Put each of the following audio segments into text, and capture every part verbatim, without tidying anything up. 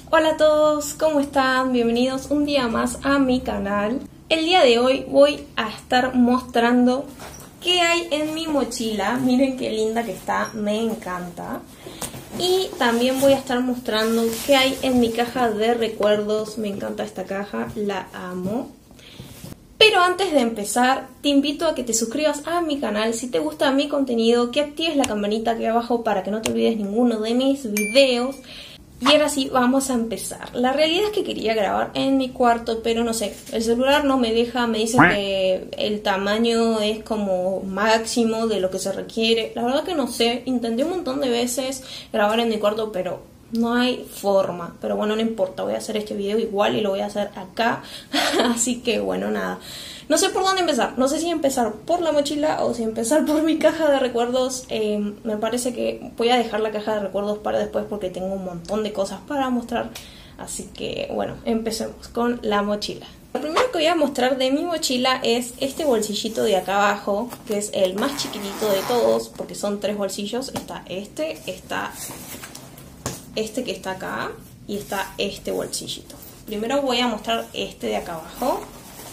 Hola a todos, ¿cómo están? Bienvenidos un día más a mi canal. El día de hoy voy a estar mostrando qué hay en mi mochila. Miren qué linda que está, me encanta. Y también voy a estar mostrando qué hay en mi caja de recuerdos. Me encanta esta caja, la amo. Pero antes de empezar, te invito a que te suscribas a mi canal si te gusta mi contenido, que actives la campanita aquí abajo para que no te olvides ninguno de mis videos. Y ahora sí, vamos a empezar. La realidad es que quería grabar en mi cuarto, pero no sé, el celular no me deja, me dice que el tamaño es como máximo de lo que se requiere. La verdad que no sé, intenté un montón de veces grabar en mi cuarto, pero no hay forma. Pero bueno, no importa, voy a hacer este video igual y lo voy a hacer acá. Así que bueno, nada. No sé por dónde empezar, no sé si empezar por la mochila o si empezar por mi caja de recuerdos. Eh, me parece que voy a dejar la caja de recuerdos para después porque tengo un montón de cosas para mostrar. Así que bueno, empecemos con la mochila. Lo primero que voy a mostrar de mi mochila es este bolsillito de acá abajo, que es el más chiquitito de todos porque son tres bolsillos. Está este, está este que está acá y está este bolsillito. Primero voy a mostrar este de acá abajo.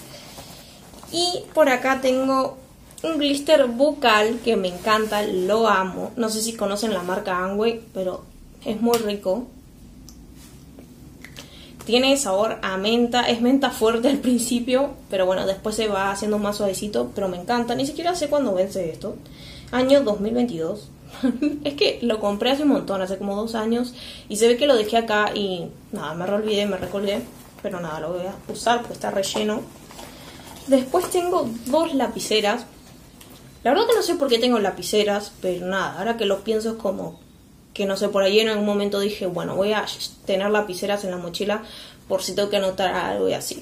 Y por acá tengo un glister bucal que me encanta, lo amo. No sé si conocen la marca Amway, pero es muy rico. Tiene sabor a menta, es menta fuerte al principio, pero bueno, después se va haciendo más suavecito, pero me encanta. Ni siquiera sé cuándo vence esto. Año dos mil veintidós. Es que lo compré hace un montón, hace como dos años. Y se ve que lo dejé acá y nada, me olvidé, me recordé. Pero nada, lo voy a usar porque está relleno. Después tengo dos lapiceras. La verdad que no sé por qué tengo lapiceras, pero nada, ahora que lo pienso es como que no sé, por ahí en algún momento dije, bueno, voy a tener lapiceras en la mochila por si tengo que anotar algo y así.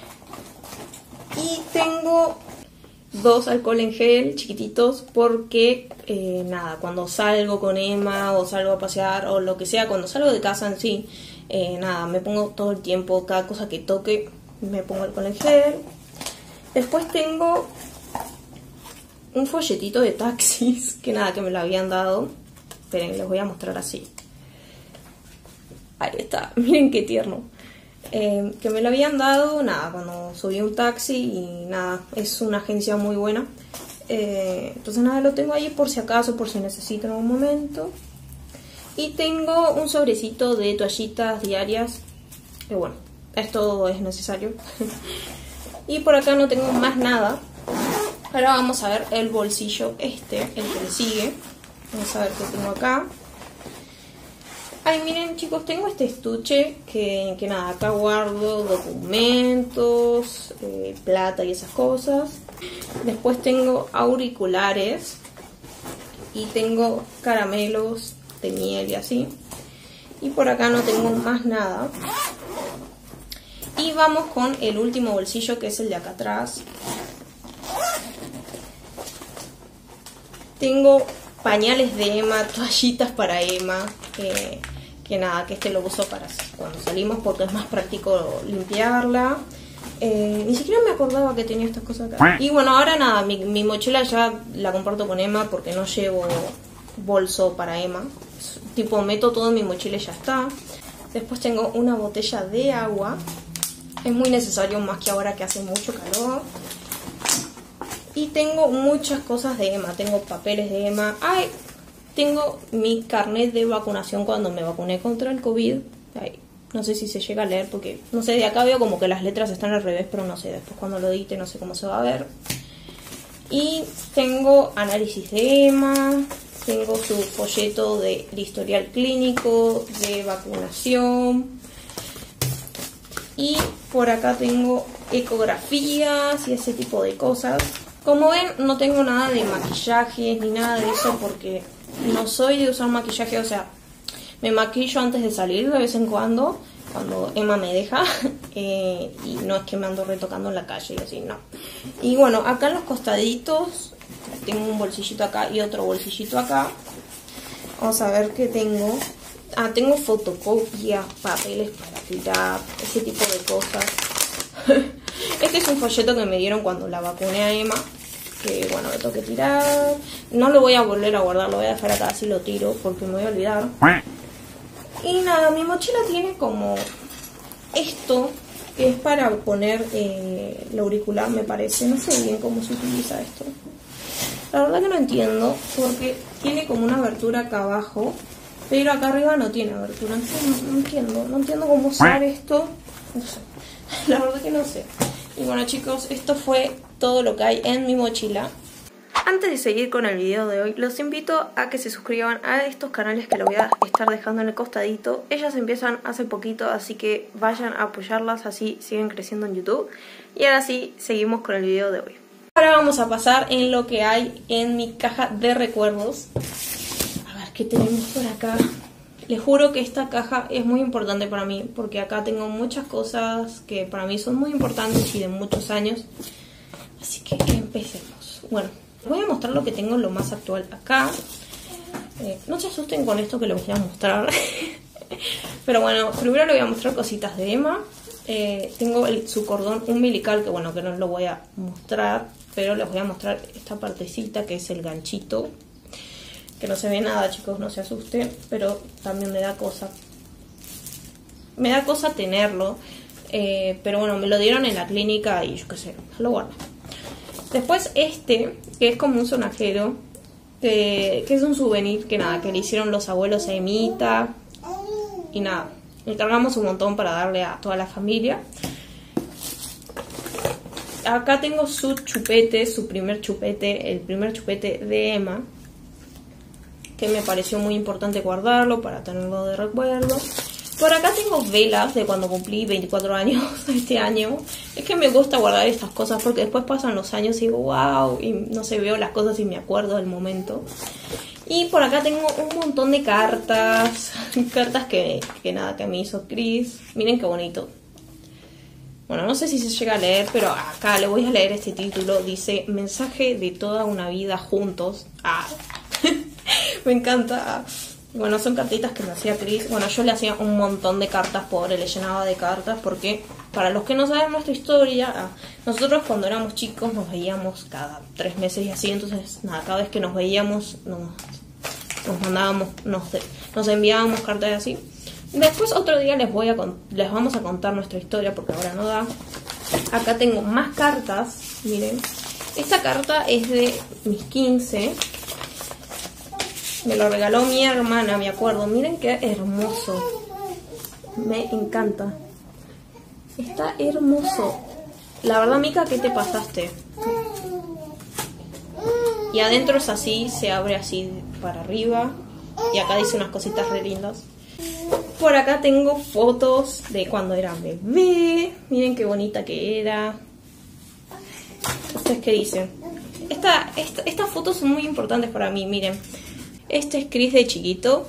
Y tengo dos alcohol en gel chiquititos porque, eh, nada, cuando salgo con Emma o salgo a pasear o lo que sea, cuando salgo de casa en sí, eh, nada, me pongo todo el tiempo, cada cosa que toque, me pongo alcohol en gel. Después tengo un folletito de taxis, que nada, que me lo habían dado. Esperen, les voy a mostrar así. Ahí está, miren qué tierno. Eh, que me lo habían dado, nada, cuando subí un taxi y nada, es una agencia muy buena. Eh, entonces nada, lo tengo ahí por si acaso, por si necesito en algún momento. Y tengo un sobrecito de toallitas diarias, que bueno, esto es necesario. Y por acá no tengo más nada. Ahora vamos a ver el bolsillo este, el que le sigue. Vamos a ver qué tengo acá. Ay, miren chicos, tengo este estuche que, que nada, acá guardo documentos, eh, plata y esas cosas. Después tengo auriculares. Y tengo caramelos de miel y así. Y por acá no tengo más nada. Y vamos con el último bolsillo, que es el de acá atrás. Tengo pañales de Emma, toallitas para Emma, eh, que nada, que este lo uso para cuando salimos porque es más práctico limpiarla. Eh, ni siquiera me acordaba que tenía estas cosas acá. Y bueno, ahora nada, mi, mi mochila ya la comparto con Emma porque no llevo bolso para Emma. Tipo, meto todo en mi mochila y ya está. Después tengo una botella de agua. Es muy necesario, más que ahora que hace mucho calor. Y tengo muchas cosas de Emma. Tengo papeles de Emma. Ay, tengo mi carnet de vacunación cuando me vacuné contra el COVID. Ay, no sé si se llega a leer porque, no sé, de acá veo como que las letras están al revés, pero no sé, después cuando lo edite no sé cómo se va a ver. Y tengo análisis de Emma. Tengo su folleto del historial clínico, de vacunación. Y por acá tengo ecografías y ese tipo de cosas. Como ven, no tengo nada de maquillaje ni nada de eso porque no soy de usar maquillaje. O sea, me maquillo antes de salir de vez en cuando, cuando Emma me deja. Eh, y no es que me ando retocando en la calle y así, no. Y bueno, acá en los costaditos tengo un bolsillito acá y otro bolsillito acá. Vamos a ver qué tengo. Ah, tengo fotocopias, papeles para tirar, ese tipo de cosas. Este es un folleto que me dieron cuando la vacuné a Emma. Que bueno, lo tengo que tirar. No lo voy a volver a guardar, lo voy a dejar acá, así lo tiro porque me voy a olvidar. Y nada, mi mochila tiene como esto, que es para poner eh, el auricular, me parece. No sé bien cómo se utiliza esto. La verdad que no entiendo, porque tiene como una abertura acá abajo, pero acá arriba no tiene abertura. Entonces no, no entiendo, no entiendo cómo usar esto. No sé, la verdad que no sé. Y bueno chicos, esto fue todo lo que hay en mi mochila. Antes de seguir con el video de hoy, los invito a que se suscriban a estos canales que lo voy a estar dejando en el costadito. Ellas empiezan hace poquito, así que vayan a apoyarlas, así siguen creciendo en YouTube. Y ahora sí, seguimos con el video de hoy. Ahora vamos a pasar en lo que hay en mi caja de recuerdos. A ver, ¿qué tenemos por acá? Les juro que esta caja es muy importante para mí, porque acá tengo muchas cosas que para mí son muy importantes y de muchos años. Así que empecemos. Bueno, les voy a mostrar lo que tengo lo más actual acá. Eh, no se asusten con esto que les voy a mostrar. Pero bueno, primero les voy a mostrar cositas de Emma. Eh, tengo el, su cordón umbilical, que bueno, que no lo voy a mostrar, pero les voy a mostrar esta partecita que es el ganchito. Que no se ve nada, chicos, no se asusten, pero también me da cosa. Me da cosa tenerlo, eh, pero bueno, me lo dieron en la clínica y yo qué sé, lo guardo. Después este, que es como un sonajero, que, que es un souvenir que nada, que le hicieron los abuelos a Emita. Y nada, le cargamos un montón para darle a toda la familia. Acá tengo su chupete, su primer chupete, el primer chupete de Emma, que me pareció muy importante guardarlo para tenerlo de recuerdo. Por acá tengo velas de cuando cumplí veinticuatro años este año. Es que me gusta guardar estas cosas porque después pasan los años y digo wow, y no sé, veo las cosas y me acuerdo del momento. Y por acá tengo un montón de cartas, cartas que, que nada, que me hizo Chris. Miren qué bonito. Bueno, no sé si se llega a leer, pero acá le voy a leer este título. Dice, mensaje de toda una vida juntos. Ah, me encanta. Bueno, son cartitas que me hacía Chris. Bueno, yo le hacía un montón de cartas, pobre, le llenaba de cartas. Porque, para los que no saben nuestra historia, nosotros cuando éramos chicos nos veíamos cada tres meses y así. Entonces, nada, cada vez que nos veíamos nos, nos mandábamos, nos, nos enviábamos cartas así. Después otro día les voy a les vamos a contar nuestra historia porque ahora no da. Acá tengo más cartas, miren. Esta carta es de mis quince. Me lo regaló mi hermana, me acuerdo. Miren qué hermoso. Me encanta. Está hermoso. La verdad, Mica, ¿qué te pasaste? Y adentro es así, se abre así para arriba. Y acá dice unas cositas re lindas. Por acá tengo fotos de cuando era bebé. Miren qué bonita que era. ¿Ustedes qué dicen? Esta, esta, estas fotos son muy importantes para mí, miren. Este es Chris de chiquito.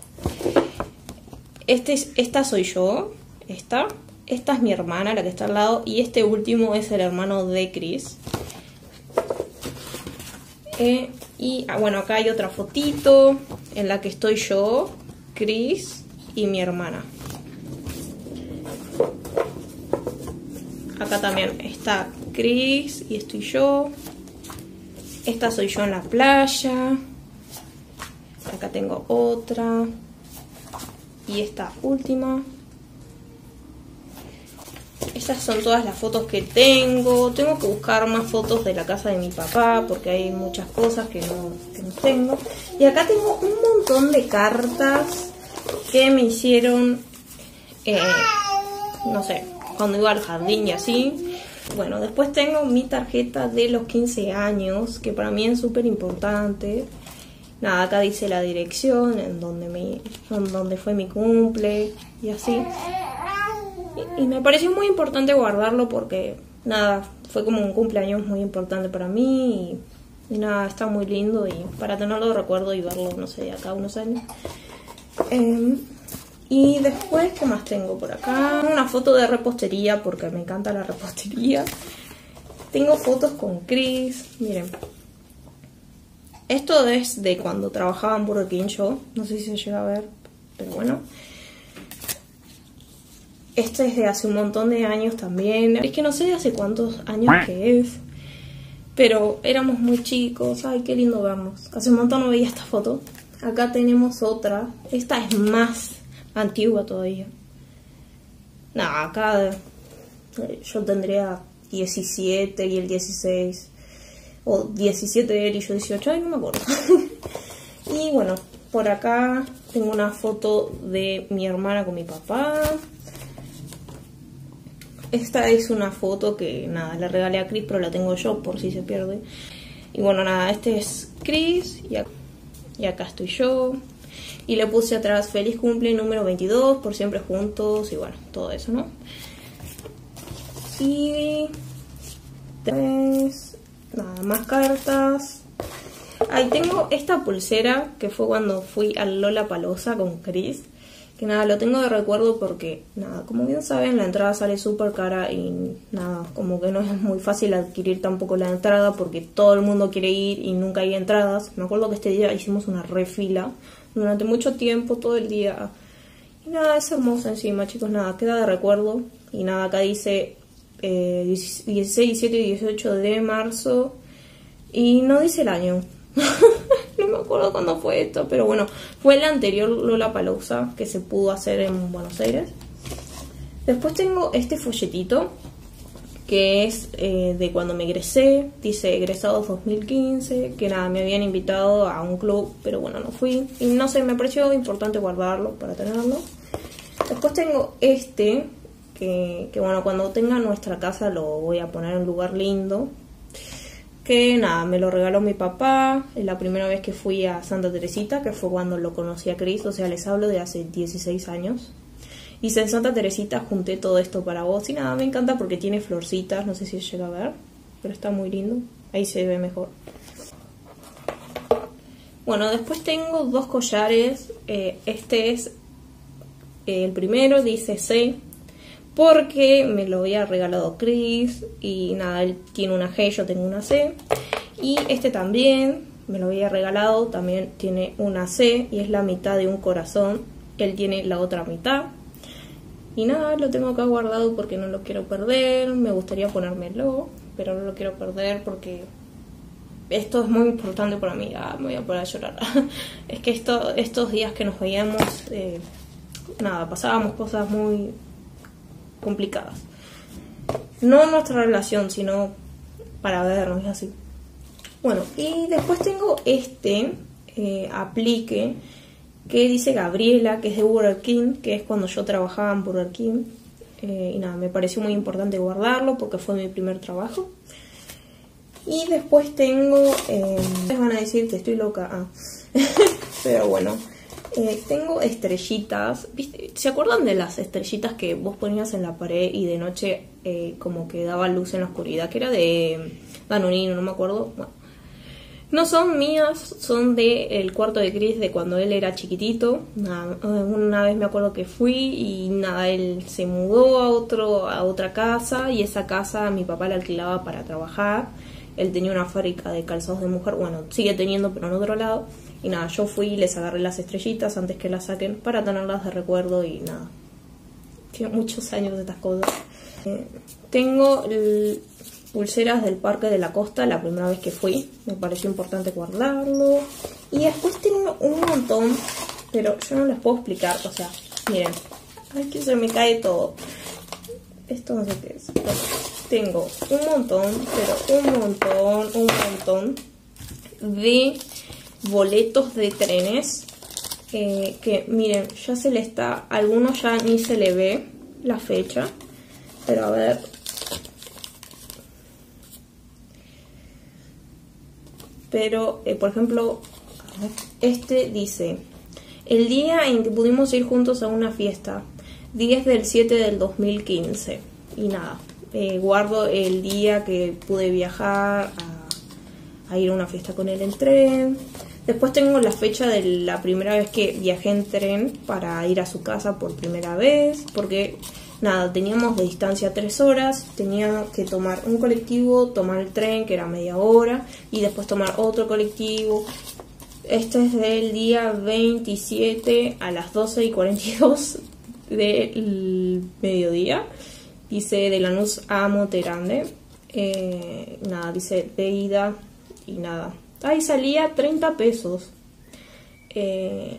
Este es, esta soy yo. Esta. Esta es mi hermana, la que está al lado. Y este último es el hermano de Chris. Eh, y ah, bueno, acá hay otra fotito en la que estoy yo, Chris y mi hermana. Acá también está Chris y estoy yo. Esta soy yo en la playa. Acá tengo otra. Y esta última. Estas son todas las fotos que tengo. Tengo que buscar más fotos de la casa de mi papá porque hay muchas cosas que no, que no tengo. Y acá tengo un montón de cartas que me hicieron, eh, no sé, cuando iba al jardín y así. Bueno, después tengo mi tarjeta de los quince años, que para mí es súper importante. Nada, acá dice la dirección, en donde, me, en donde fue mi cumple y así. Y, y me pareció muy importante guardarlo porque, nada, fue como un cumpleaños muy importante para mí. Y, y nada, está muy lindo y para tenerlo de recuerdo y verlo, no sé, de acá a unos años. Eh, y después, ¿qué más tengo por acá? Una foto de repostería porque me encanta la repostería. Tengo fotos con Chris, miren. Esto es de cuando trabajaba en Burger King yo. No sé si se llega a ver, pero bueno. Este es de hace un montón de años también. Es que no sé de hace cuántos años que es. Pero éramos muy chicos. Ay, qué lindo vernos. Hace un montón no veía esta foto. Acá tenemos otra. Esta es más, antigua todavía. Nada, acá eh, yo tendría diecisiete y el dieciséis. O diecisiete él y yo dieciocho, ay, no me acuerdo. Y bueno, por acá tengo una foto de mi hermana con mi papá. Esta es una foto que, nada, le regalé a Chris, pero la tengo yo por si se pierde. Y bueno, nada, este es Chris y acá, y acá estoy yo. Y le puse atrás feliz cumple número veintidós, por siempre juntos y bueno, todo eso, ¿no? Y tres, nada, más cartas. Ahí tengo esta pulsera que fue cuando fui al Lollapalooza con Chris. Que nada, lo tengo de recuerdo porque, nada, como bien saben, la entrada sale súper cara y nada, como que no es muy fácil adquirir tampoco la entrada porque todo el mundo quiere ir y nunca hay entradas. Me acuerdo que este día hicimos una refila durante mucho tiempo, todo el día. Y nada, es hermoso encima, chicos, nada, queda de recuerdo. Y nada, acá dice eh, dieciséis, diecisiete y dieciocho de marzo y no dice el año. No me acuerdo cuándo fue esto, pero bueno, fue el anterior Lollapalooza que se pudo hacer en Buenos Aires. Después tengo este folletito que es eh, de cuando me egresé, dice egresados dos mil quince, que nada, me habían invitado a un club, pero bueno, no fui. Y no sé, me pareció importante guardarlo para tenerlo. Después tengo este, que, que bueno, cuando tenga nuestra casa lo voy a poner en un lugar lindo. Que nada, me lo regaló mi papá, es la primera vez que fui a Santa Teresita, que fue cuando lo conocí a Chris, o sea, les hablo de hace dieciséis años. Hice en Santa Teresita, junté todo esto para vos y nada, me encanta porque tiene florcitas, no sé si se llega a ver, pero está muy lindo, ahí se ve mejor. Bueno, después tengo dos collares, eh, este es eh, el primero, dice C, porque me lo había regalado Chris y nada, él tiene una G, yo tengo una C. Y este también me lo había regalado, también tiene una C y es la mitad de un corazón, él tiene la otra mitad. Y nada, lo tengo acá guardado porque no lo quiero perder, me gustaría ponérmelo, pero no lo quiero perder porque esto es muy importante para mí. Ah, me voy a poner a llorar. Es que esto, estos días que nos veíamos, eh, nada, pasábamos cosas muy complicadas. No en nuestra relación, sino para vernos y así. Bueno, y después tengo este eh, aplique que dice Gabriela, que es de Burger King, que es cuando yo trabajaba en Burger King. Eh, y nada, me pareció muy importante guardarlo porque fue mi primer trabajo. Y después tengo, eh, les van a decir que estoy loca, ah. Pero bueno, eh, tengo estrellitas, ¿viste? ¿Se acuerdan de las estrellitas que vos ponías en la pared y de noche eh, como que daba luz en la oscuridad? Que era de Danonino, no me acuerdo. Bueno, no son mías, son del cuarto de Chris de cuando él era chiquitito. Nada, una vez me acuerdo que fui y nada, él se mudó a, otro, a otra casa y esa casa mi papá la alquilaba para trabajar. Él tenía una fábrica de calzados de mujer, bueno, sigue teniendo, pero en otro lado. Y nada, yo fui y les agarré las estrellitas antes que las saquen para tenerlas de recuerdo y nada. Tiene muchos años de estas cosas. Eh, tengo el, pulseras del Parque de la Costa, la primera vez que fui. Me pareció importante guardarlo. Y después tengo un montón, pero yo no les puedo explicar, o sea, miren. Ay, que se me cae todo. Esto no sé qué es. Tengo un montón, pero un montón, un montón de boletos de trenes eh, que miren, ya se le está, a algunos ya ni se le ve la fecha, pero a ver, pero eh, por ejemplo este dice el día en que pudimos ir juntos a una fiesta, diez del siete del dos mil quince. Y nada, eh, guardo el día que pude viajar a, a ir a una fiesta con él en tren. Después tengo la fecha de la primera vez que viajé en tren para ir a su casa por primera vez, porque nada, teníamos de distancia tres horas, tenía que tomar un colectivo, tomar el tren que era media hora y después tomar otro colectivo. Este es del día veintisiete a las doce y cuarenta y dos del mediodía. Dice de Lanús a Monte Grande. Eh, nada, dice de ida y nada. Ahí salía treinta pesos. Eh,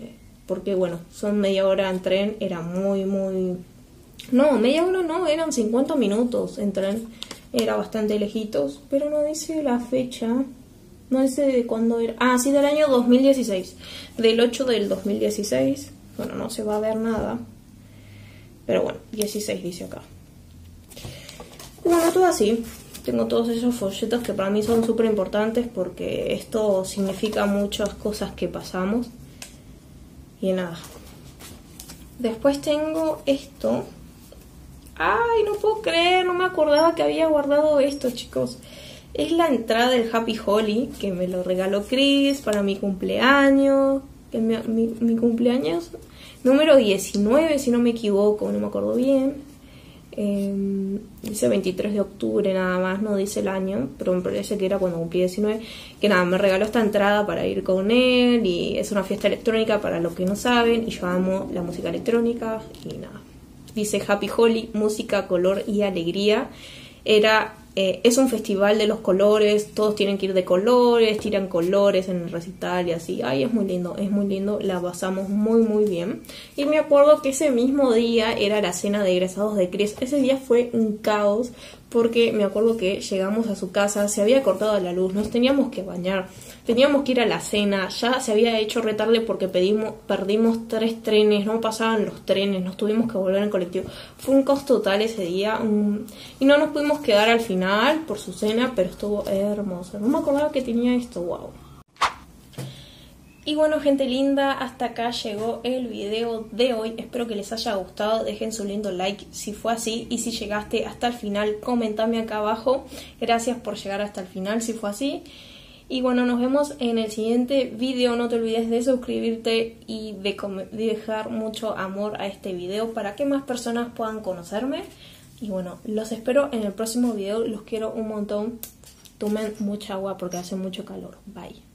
porque bueno, son media hora en tren, era muy, muy... No, media hora no, eran cincuenta minutos en tren, era bastante lejitos, pero no dice la fecha, no dice de cuándo era. Ah, sí, del año dos mil dieciséis, del ocho del dos mil dieciséis, bueno, no se va a ver nada, pero bueno, dieciséis dice acá. Bueno, todo así. Tengo todos esos folletos que para mí son súper importantes porque esto significa muchas cosas que pasamos. Y nada. Después tengo esto. Ay, no puedo creer, no me acordaba que había guardado esto, chicos. Es la entrada del Happy Holly que me lo regaló Chris para mi cumpleaños. Que mi, mi, mi cumpleaños número diecinueve, si no me equivoco, no me acuerdo bien. Eh, dice veintitrés de octubre nada más, no dice el año, pero me parece que era cuando cumplí diecinueve. Que nada, me regaló esta entrada para ir con él y es una fiesta electrónica para los que no saben y yo amo la música electrónica y nada. Dice Happy Holly, música, color y alegría. Era, eh, es un festival de los colores, todos tienen que ir de colores, tiran colores en el recital y así. Ay, es muy lindo, es muy lindo, la pasamos muy muy bien. Y me acuerdo que ese mismo día era la cena de egresados de Chris. Ese día fue un caos porque me acuerdo que llegamos a su casa, se había cortado la luz, nos teníamos que bañar, teníamos que ir a la cena, ya se había hecho retarde porque pedimos, perdimos tres trenes, no pasaban los trenes, nos tuvimos que volver en colectivo. Fue un caos total ese día um, y no nos pudimos quedar al final por su cena, pero estuvo hermoso. No me acordaba que tenía esto, wow. Y bueno, gente linda, hasta acá llegó el video de hoy. Espero que les haya gustado. Dejen su lindo like si fue así. Y si llegaste hasta el final, comentame acá abajo. Gracias por llegar hasta el final si fue así. Y bueno, nos vemos en el siguiente video. No te olvides de suscribirte y de, de dejar mucho amor a este video para que más personas puedan conocerme. Y bueno, los espero en el próximo video. Los quiero un montón. Tomen mucha agua porque hace mucho calor. Bye.